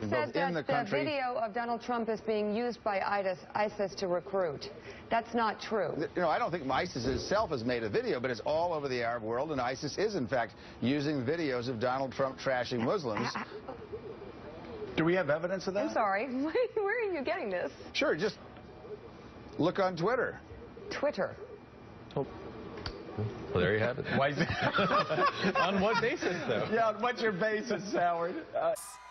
Said in the that the country. video of Donald Trump is being used by ISIS to recruit. That's not true. You know, I don't think ISIS itself has made a video, but it's all over the Arab world, and ISIS is, in fact, using videos of Donald Trump trashing Muslims. Do we have evidence of that? I'm sorry. Where are you getting this? Sure, just look on Twitter. Twitter. Oh. Well, there you have it. Why is it? On what basis, though? Yeah, on what's your basis, Howard?